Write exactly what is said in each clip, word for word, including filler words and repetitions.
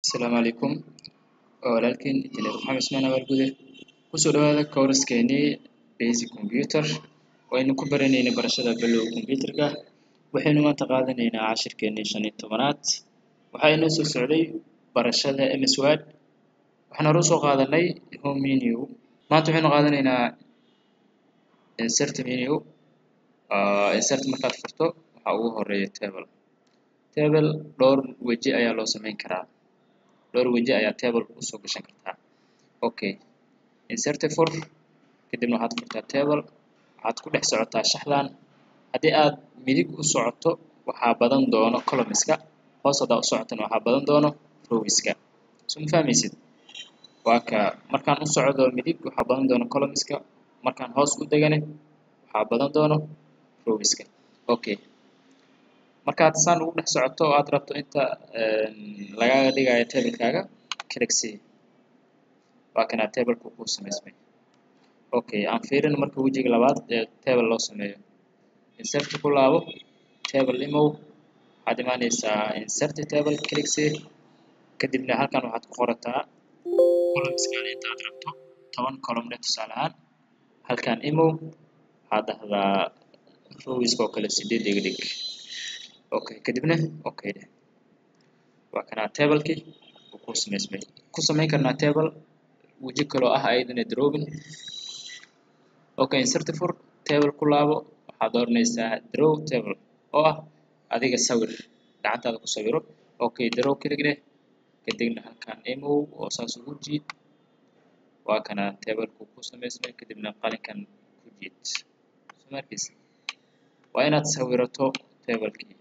السلام عليكم ولكن إنجينير محمد عثمان abaalgude kusoo dhawaada kooraskeenii basic computer waynu ku baranayna barashada bilow computerka waxaynu maanta qaadanaynaa cashirkeenii shan iyo tobanaad waxaa inoo soo socday barashada M S Word waxaan hore usoo qaadanay home menu maanta waxaynu qaadanaynaa insert menu uh, insert markaad furto waxaa ugu horeeya table table dhowr weji ayaa loo samayn karaa dhowr weji ayaa table ku soo gashan kartaa okay insert for kadibna waxaad furtaa table waxaad ku dhex socotaa shaxdan haddii aad midig u socoto waxaa badan doono columnska hoos hadaa u socotana waxaa badan doono rowska soo ma fahmaysid waa ka markaan u socdo midig waxaa badan doono columnska markaan hoos u degane waxaa badan doono rowska okay markaad saan ugu dhex socoto oo aad rabto inta lagaaga dhigayo tablekaaga click c waa kana tableka ku samaysmay okay aan fiirin marka wejiga labaad ee table loo sameeyo insert ku laabo table imo waxaad imaanaysaa insert table click c kadibna halkan waxaad ku qorataa columnskan inta aad rabto toban column tusaale ahaan halkan imo waxaad dhahdaa rowska oo kale sideed iga dhig okay kadibna okay waa kana tableki ku samaysmay ku samayn karnaa table weji kale oo ah ayadana drawing okay insert for table ku laabo waxaad dooranaysaa draw table oo ah adiga sawir gacantaada ku sawiro okay draw click leh kadibna halkan imo oo saas ugu jiid waa kana table-ku ku samaysmay kadibna qalinkan ku jiid soo markiisa waa inaad sawirato tablekii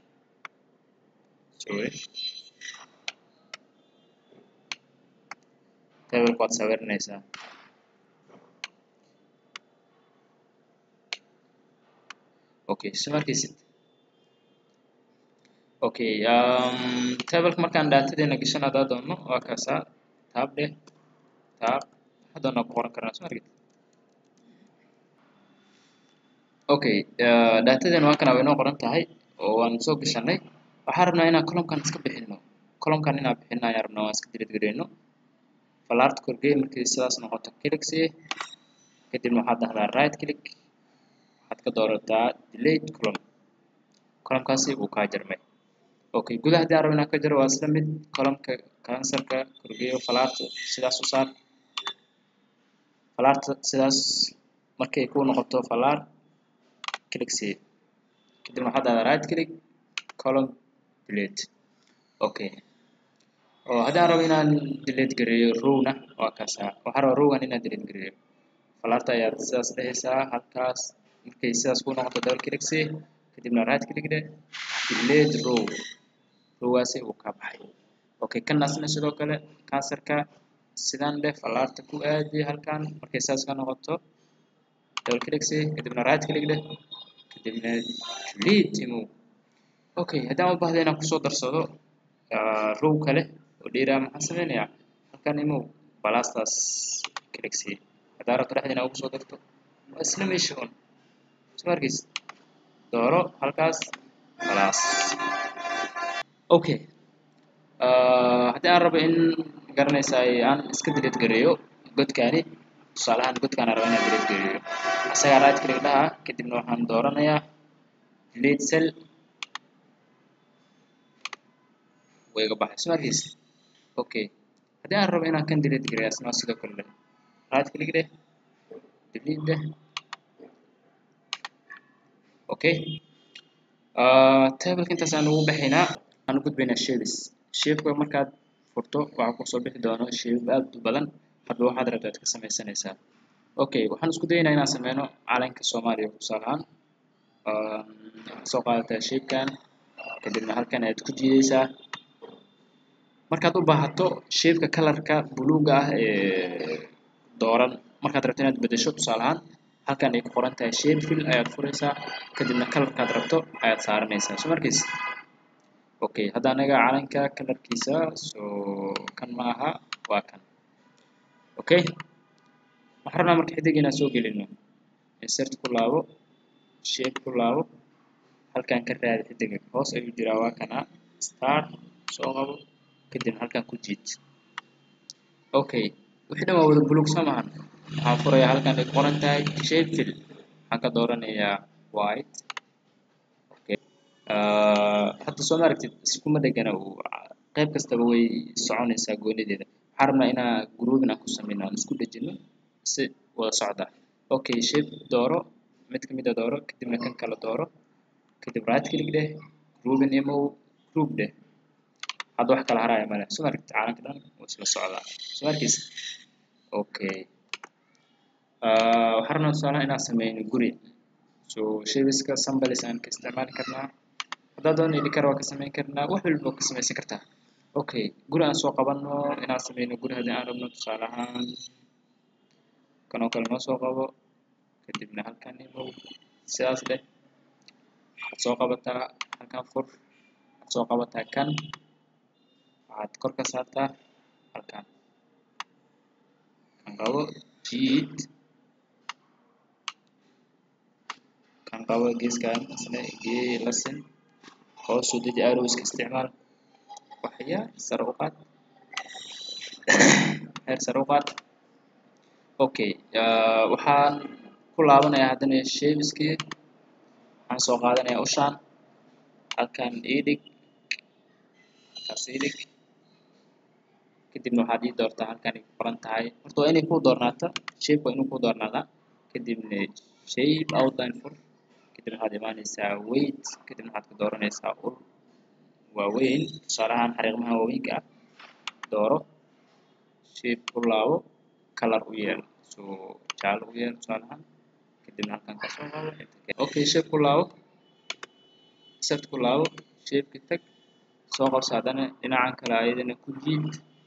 sorry table waad sawiranaysaa okay soo markiisid okay um tableka markaan daatadeena gashan hadaa doono waa kaasa tab dheh tab haddana ku qoran karnaa soo markid okay uh, daatadeena waa kana way noo qoran tahay oo waan soo gashanay waxaan rabnaa inaan columnkan iska bixino columnkan inaan bixino ayaan rabnaa waan iska delete gareyno falaart korgey markii sidaas noqoto click c kadibna waxaad dhahdaa right click waxaad ka doorataa delete column columnkaasi wuu kaa jarmay okay gudaha haddii aan rabo inaan ka jaro waa isla mid columnka cancerka korgeeyo falaarta sidaas u saar falaarta sidaas markay ku noqoto falaar click c kadibna waxaad dhahdaa right click column delete okay oo haddii aan rabo inaan delete gareeyo rowna waa kaasa waxaan rabaa rowgan inaan delete gareeyo falaarta ayaad sidaas dhehaysaa halkaas markay sidaas ku noqoto double click c kadibna right click dheh delete row rowgaasi uu ka baxay okay kan asna sidoo kale cancerka sidaan dheh falaarta ku aadi halkan markay sidaas ka noqoto double click c kadibna right click dheh kadibna delete imo okay haddaan u baahdo inaan kusoo darsado uh, row kale oo dheeraa maxaan sameynayaa halkan imo balastaas click c haddaan rabto dhexda inaa ugu soo darto waa isla meesha un soo markiis dooro halkaas balas okay uh, haddii aan rabo in garanaysaa aan iska delete gareeyo godkaani tusaale ahaan godkaan aan rabo inaan delete gareeyo asagaa right click dhaha kadibna waxaan dooranayaa delete cell way iga baxay soo markiis okay haddii aan rabo inaan kan delete gareeyo asna sidoo kale leh right click dheh delete dheh okay uh, tableka intaas aan ugu baxaynaa aan u gudbaynaa shapes shapeka markaad furto waxaa kusoo bixi doono shape aad u badan hadba waxaad rabto aad ka samaysanaysaa okay waxaan isku dayaynaa inaan sameyno calanka soomaaliya tusaale ahaan waxaad soo qaadataa shapekan kadibna halkan ayaad ku jiidaysaa markaad u baahato shapeka kalarka buluuga ah ee dooran markaad rabto inaad bedesho tusaale ahaan halkan ay ku qoran tahay shape fill ayaad furaysaa kadibna kalarkaad rabto ayaad saaranaysaa soo markiis okay hadda anaga calanka kalarkiisa soo kan ma aha waa kan okay waxaan rabnaa marka xidig inaan soo gelino insert ku laabo shape ku laabo halkan ka raadi xidiga hoos ayuu jiraa waa kana start soo qabo kadibna halkan ku jiid. Okay, wixii dhan waa wada buluug soo maahan. Waxaan furayaa halkan ay qoran tahay shape fill. Waxaan ka dooranayaa white. Okay. Uh, hadda soo maaragtid iskuma dhegana qayb kastaba way soconaysaa goonideeda. Waxaan rabnaa inaan grouping aan ku sameyno aan isku dhejino si wada socda. Okay, shape dooro mid ka mid ah dooro kadibna kan kala dooro kadib right click dheh grouping imo group dheh. hadda wax kala haraya male soo maaragtid caalamka dhan wuu isla socdaa soo markiis. Okay. Uh, waxaan rabnaa tusaalaha inaan sameyno guri. So shapeska symbols aan ka isticmaali karnaa. haddaad doon edit kar waa ka sameyn karnaa wax walba waa ka sameysan kartaa. Okay, guri aan soo qabano inaan sameyno guri haddii aan rabno tusaale ahaan kan oo kale noo soo qabo kadibna halkan imo sidaas leh waxaad soo qabataa halkan fur waxaad soo qabataa kan waxaad kor ka saartaa halkan kan qabo jiid kan qabo geeskan isna gee lasin hoos u deji arrows ka isticmaal waxya sare u qaad heer sare u qaad. Okay, uh, waxaan ku laabanayaa haddana shapeskii waxaan soo qaadanayaa ushaan halkan edit halkaas edit kadibna waxaad ii doortaa halkan ay ku qoran tahay horta waa inay ku doornaato shape waa inuu ku doornaadaa kadibna shape outline fur kadibna waxaad imaanaysaa weight kadibna waxaad ku dooranaysaa ul waaweyn tusaale ahaan xariiqmaha waaweynka ah dooro shape ku laabo color u yeel so jaalo u yeel tusaale ahaan kadibna halkan ka soo qaado. Okay, shape ku laabo set ku laabo shape ka tag soo qabso haddana dhinacan kale ayadana ku jiid.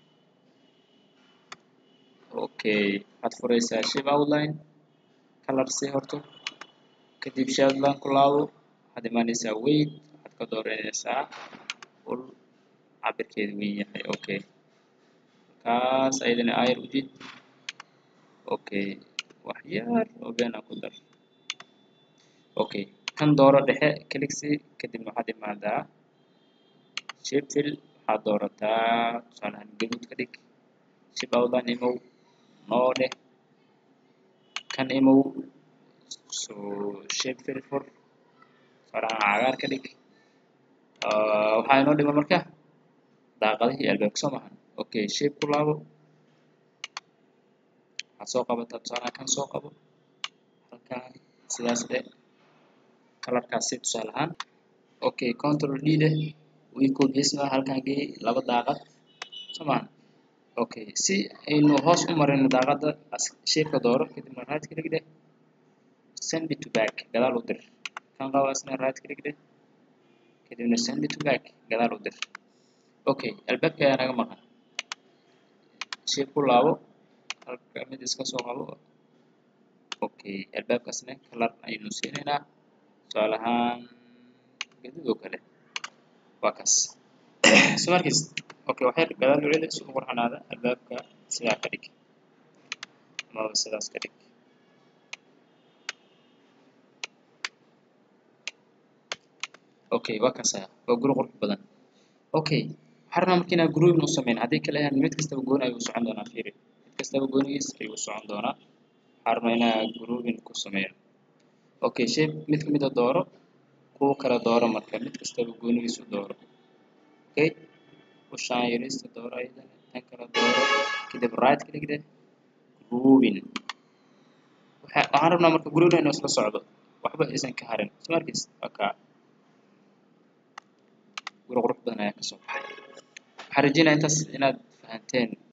Okay, waxaad furaysaa shape outline color si horto kadib shape outline ku laabo waxaad imaanaysaa weight waxaad ka dooranaysaa ul cabirkeedu weyn yahay. Okay, kaas ayadana ayar u jiid. Okay, wax yar oo been aan ku dar. Okay, kan dooro dhexe click si kadibna waxaad imaadaa shape fill waxaad doorataa tusaale ahaan gaduud ka dhig shape outline imow noo dheh kan imow so shape fill fur tusaale ahaan cagaar ka dhig. Uh, waxaa inoo dhiman marka daaqadihii albaabka soo maahan. Okay, shape ku laabo waxaad soo qabataa tusaale ahaan kan soo qabo halkan sidaas dheh colorkaas si tusaale ahaan. Okay, control D dheh wii koobiyeysna halkan gee laba daaqad soo maahan. Okay, si aynu hoos u marino daaqada shape-ka dooro kadibna right click dheh send it to back gadaal u dir kan qabo asna right click dheh kadibna send it to back gadaal u dir. Okay, albaabka ayaa naga maqan shape ku laabo halka mid iska soo qabo. Okay, albaabkaasna color ayaynu siinaynaa tusaale ahaan gaduud oo kale waa kaas soo markiis. Okay, waxay gadaal u celi si uu qurxanaada albaabka sidaa ka dhig ama sidaas ka dhig. Okay, waa kaas waa guri qurux badan. Okay, waxaan rabnaa marka inaan grouping u sameyno haddii kale ahaan mid kastaba gooni ayuu socon doonaa fiiri mid kastaba goonigiis ayuu socon doonaa. waxaan rabnaa inaan grouping ku sameyno. Okay, shape mid ka mid ah dooro kuwa kala dooro marka mid kastaba goonigiisu dooro. Okay, ushaan yarista dooro ayadana tan kala dooro kadib right click dheh grouping. waxaan rabnaa marka grouping inuu isla socdo waxba aysan ka harin soo markiis. Okay, guri qurux badan ayaa ka soo baxay. waxaan rajeynayaa intaas inaad fahanteen.